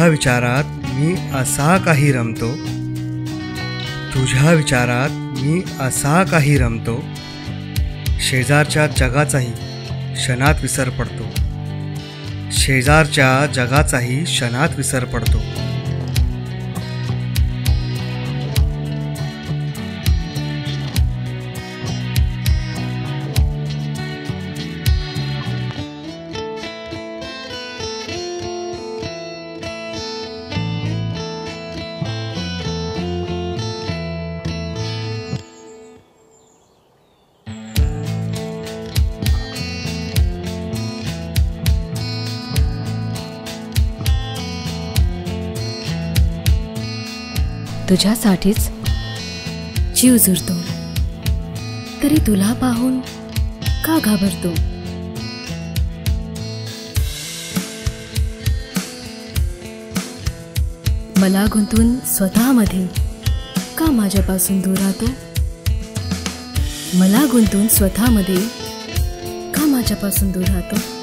तुझ्या विचारात मी असा काही रमतो, तुझ्या विचारात मी असा काही रमतो, शेजारच्या जगाचाही क्षणात विसर पडतो, शेजारच्या जगाचाही क्षणात विसर पडतो. तुझ्यासाठीच जीव जुरतो, तरी तुला पाहून का घाबरतो. मला गुंतून स्वतःमध्ये का माझ्यापासून दूर राहतो, मला गुंतून स्वतःमध्ये का माझ्यापासून दूर राहतो.